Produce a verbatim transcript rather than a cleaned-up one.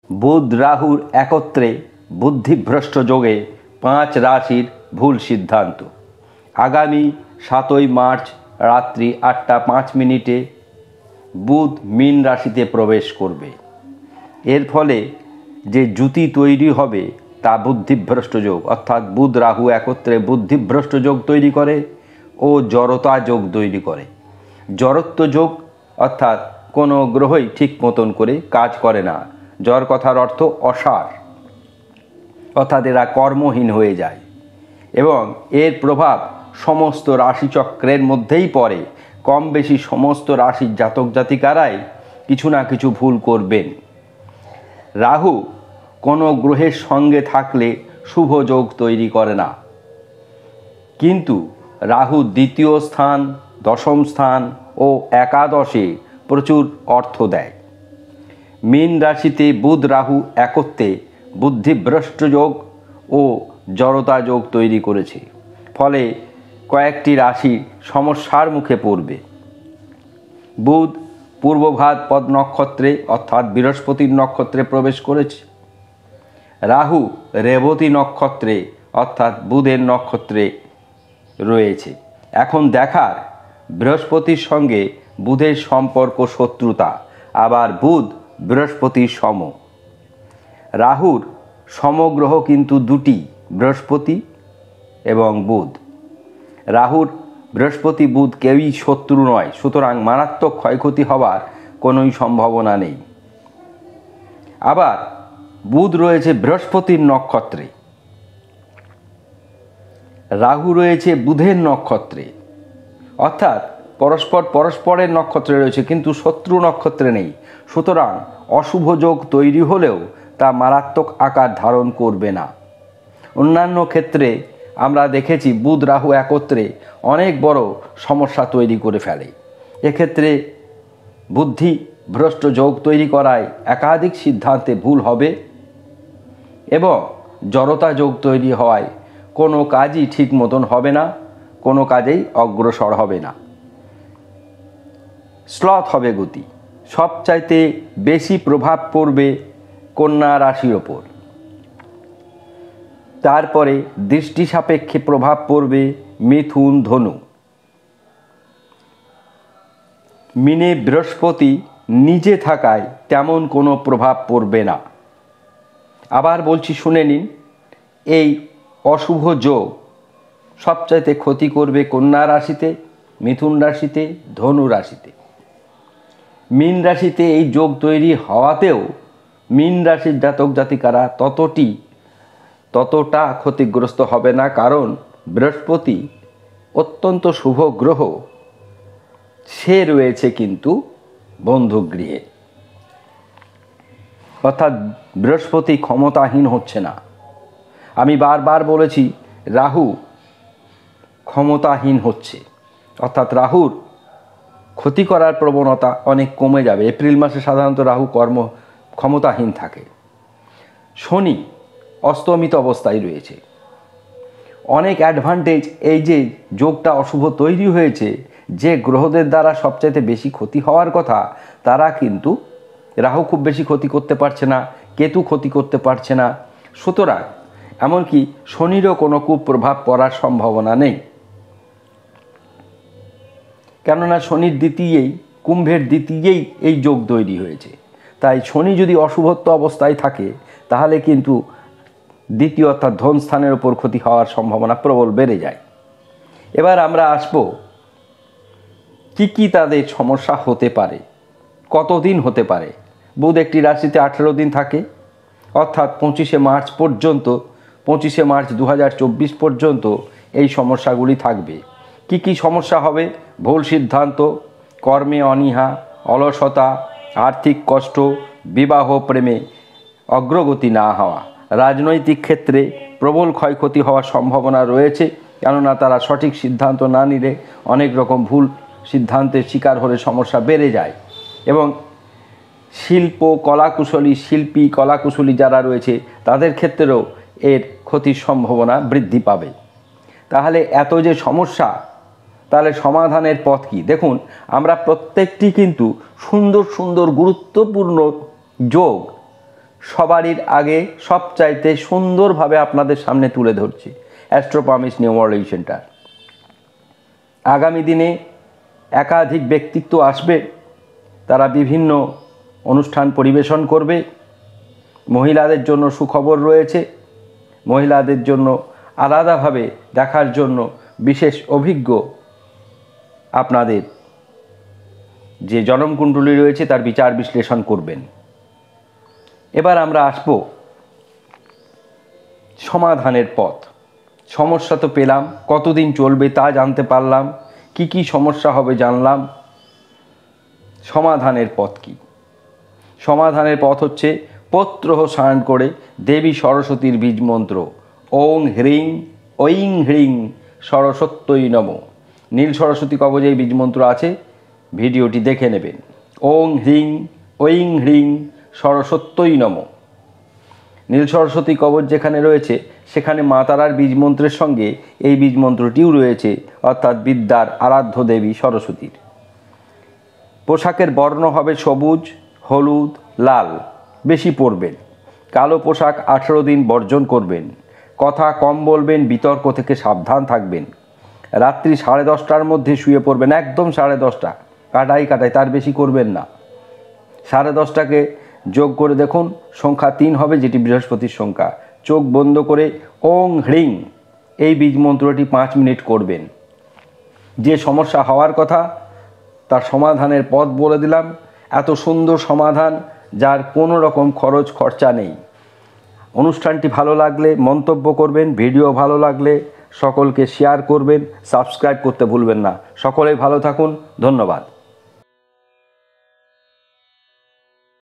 বুধ রাহুর একত্রে বুদ্ধিভ্রষ্ট যোগে পাঁচ রাশির ভুল সিদ্ধান্ত। আগামী সাতই মার্চ রাত্রি আটটা পাঁচ মিনিটে বুধ মীন রাশিতে প্রবেশ করবে। এর ফলে যে জ্যুতি তৈরি হবে তা বুদ্ধিভ্রষ্ট যোগ, অর্থাৎ বুধ রাহু একত্রে বুদ্ধিভ্রষ্ট যোগ তৈরি করে ও জড়তা যোগ তৈরি করে। জড়ত্ব যোগ অর্থাৎ কোনো গ্রহই ঠিক মতন করে কাজ করে না। জড় কথার অর্থ অসার, অর্থাৎ এরা কর্মহীন হয়ে যায় এবং এর প্রভাব সমস্ত রাশিচক্রের মধ্যেই পড়ে। কম বেশি সমস্ত রাশির জাতক জাতিকারাই কিছু না কিছু ভুল করবেন। রাহু কোনো গ্রহের সঙ্গে থাকলে শুভ যোগ তৈরি করে না, কিন্তু রাহু দ্বিতীয় স্থান, দশম স্থান ও একাদশে প্রচুর অর্থ দেয়। মীন রাশিতে বুধ রাহু একত্রে বুদ্ধিভ্রষ্ট যোগ ও জড়তা যোগ তৈরি করেছে, ফলে কয়েকটি রাশি সমস্যার মুখে পড়বে। বুধ পূর্বভাদ্রপদ নক্ষত্রে অর্থাৎ বৃহস্পতির নক্ষত্রে প্রবেশ করেছে। রাহু রেবতী নক্ষত্রে অর্থাৎ বুধের নক্ষত্রে রয়েছে। এখন দেখার বৃহস্পতির সঙ্গে বুধের সম্পর্ক শত্রুতা, আবার বুধ বৃহস্পতির সম। রাহুর সমগ্রহ কিন্তু দুটি, বৃহস্পতি এবং বুধ। রাহুর বৃহস্পতি বুধ কেউই শত্রু নয়, সুতরাং মারাত্মক ক্ষয়ক্ষতি হওয়ার কোনোই সম্ভাবনা নেই। আবার বুধ রয়েছে বৃহস্পতির নক্ষত্রে, রাহু রয়েছে বুধের নক্ষত্রে, অর্থাৎ পরস্পর পরস্পরের নক্ষত্রে রয়েছে কিন্তু শত্রু নক্ষত্রে নেই। সুতরাং অশুভ যোগ তৈরি হলেও তা মারাত্মক আকার ধারণ করবে না। অন্যান্য ক্ষেত্রে আমরা দেখেছি বুধ রাহু একত্রে অনেক বড় সমস্যা তৈরি করে ফেলে। এক্ষেত্রে বুদ্ধি ভ্রষ্ট যোগ তৈরি করায় একাধিক সিদ্ধান্তে ভুল হবে এবং জড়তা যোগ তৈরি হওয়ায় কোনো কাজই ঠিক মতন হবে না, কোনো কাজেই অগ্রসর হবে না, স্লথ হবে গতি। সবচাইতে বেশি প্রভাব পড়বে কন্যা রাশির ওপর, তারপরে দৃষ্টি সাপেক্ষে প্রভাব পড়বে মিথুন ধনু। মিনে বৃহস্পতি নিজে থাকায় তেমন কোনো প্রভাব পড়বে না। আবার বলছি, শুনে নিন, এই অশুভ যোগ সবচাইতে ক্ষতি করবে কন্যা রাশিতে, মিথুন রাশিতে, ধনু রাশিতে। মীন রাশিতে এই যোগ তৈরি হওয়াতেও মীন রাশির জাতক জাতিকারা ততটি ততটা ক্ষতিগ্রস্ত হবে না, কারণ বৃহস্পতি অত্যন্ত শুভ গ্রহ, সে রয়েছে কিন্তু বন্ধুগৃহে, অর্থাৎ বৃহস্পতি ক্ষমতাহীন হচ্ছে না। আমি বারবার বলেছি রাহু ক্ষমতাহীন হচ্ছে, অর্থাৎ রাহুর ক্ষতি করার প্রবণতা অনেক কমে যাবে। এপ্রিল মাসে সাধারণত রাহু কর্ম ক্ষমতাহীন থাকে। শনি অস্তমিত অবস্থায় রয়েছে। অনেক অ্যাডভান্টেজ, এই যে যোগটা অশুভ তৈরি হয়েছে, যে গ্রহদের দ্বারা সবচাইতে বেশি ক্ষতি হওয়ার কথা তারা কিন্তু, রাহু খুব বেশি ক্ষতি করতে পারছে না, কেতু ক্ষতি করতে পারছে না, সুতরাং এমনকি শনিরও কোনো কুপ্রভাব পড়ার সম্ভাবনা নেই। কেননা শনির দ্বিতীয়েই, কুম্ভের দ্বিতীয়েই এই যোগ তৈরি হয়েছে। তাই শনি যদি অশুভত্ব অবস্থায় থাকে তাহলে কিন্তু দ্বিতীয় অর্থাৎ ধন স্থানের ওপর ক্ষতি হওয়ার সম্ভাবনা প্রবল বেড়ে যায়। এবার আমরা আসব কি কি তাদের সমস্যা হতে পারে, কতদিন হতে পারে। বুধ একটি রাশিতে আঠেরো দিন থাকে, অর্থাৎ পঁচিশে মার্চ পর্যন্ত, পঁচিশে মার্চ দু হাজার চব্বিশ পর্যন্ত এই সমস্যাগুলি থাকবে। কি কি সমস্যা হবে? ভুল সিদ্ধান্ত, কর্মে অনীহা, অলসতা, আর্থিক কষ্ট, বিবাহ প্রেমে অগ্রগতি না হওয়া, রাজনৈতিক ক্ষেত্রে প্রবল ক্ষয়ক্ষতি হওয়ার সম্ভাবনা রয়েছে, কেননা তারা সঠিক সিদ্ধান্ত না নিলে অনেক রকম ভুল সিদ্ধান্তের শিকার হলে সমস্যা বেড়ে যায়। এবং শিল্প কলাকুশলী, শিল্পী কলাকুশলী যারা রয়েছে তাদের ক্ষেত্রেও এর ক্ষতির সম্ভাবনা বৃদ্ধি পাবে। তাহলে এত যে সমস্যা, তাহলে সমাধানের পথ কি? দেখুন, আমরা প্রত্যেকটি কিন্তু সুন্দর সুন্দর গুরুত্বপূর্ণ যোগ সবারই আগে সবচাইতে সুন্দরভাবে আপনাদের সামনে তুলে ধরছি অ্যাস্ট্রো প্রমিস নিউমারোলজি সেন্টার। আগামী দিনে একাধিক ব্যক্তিত্ব আসবে, তারা বিভিন্ন অনুষ্ঠান পরিবেশন করবে। মহিলাদের জন্য সুখবর রয়েছে, মহিলাদের জন্য আলাদাভাবে দেখার জন্য বিশেষ অভিজ্ঞ আপনাদের যে জনমকুণ্ডলী রয়েছে তার বিচার বিশ্লেষণ করবেন। এবার আমরা আসব সমাধানের পথ। সমস্যা তো পেলাম, কতদিন চলবে তা জানতে পারলাম, কি কি সমস্যা হবে জানলাম। সমাধানের পথ কি? সমাধানের পথ হচ্ছে পত্রহ স্নান করে দেবী সরস্বতীর বীজ মন্ত্র ওং হ্রিং ঐং হ্রিং সরস্বত্যই নমঃ। নীল সরস্বতী কবচে এই বীজ মন্ত্র আছে, ভিডিওটি দেখে নেবেন। ওং হ্রিং ঐং হ্রিং সরস্বত্যই নমঃ। নীল সরস্বতী কবচ যেখানে রয়েছে সেখানে মা তারার বীজ মন্ত্রের সঙ্গে এই বীজ মন্ত্রটিও রয়েছে, অর্থাৎ বিদ্যার আরাধ্য দেবী সরস্বতীর। পোশাকের বর্ণ হবে সবুজ, হলুদ, লাল, বেশি পরবেন। কালো পোশাক আঠেরো দিন বর্জন করবেন। কথা কম বলবেন, বিতর্ক থেকে সাবধান থাকবেন। রাত্রি সাড়ে দশটার মধ্যে শুয়ে পড়বেন, একদম সাড়ে দশটা, কাটাই কাটাই, তার বেশি করবেন না। সাড়ে দশটাকে যোগ করে দেখুন, সংখ্যা তিন হবে, যেটি বৃহস্পতির সংখ্যা। চোখ বন্ধ করে ওং হ্রিং এই বীজ মন্ত্রটি পাঁচ মিনিট করবেন। যে সমস্যা হওয়ার কথা তার সমাধানের পথ বলে দিলাম। এত সুন্দর সমাধান যার কোনো রকম খরচ খরচা নেই। অনুষ্ঠানটি ভালো লাগলে মন্তব্য করবেন, ভিডিও ভালো লাগলে সকলকে শেয়ার করবেন, সাবস্ক্রাইব করতে ভুলবেন না। সকলেই ভালো থাকুন, ধন্যবাদ।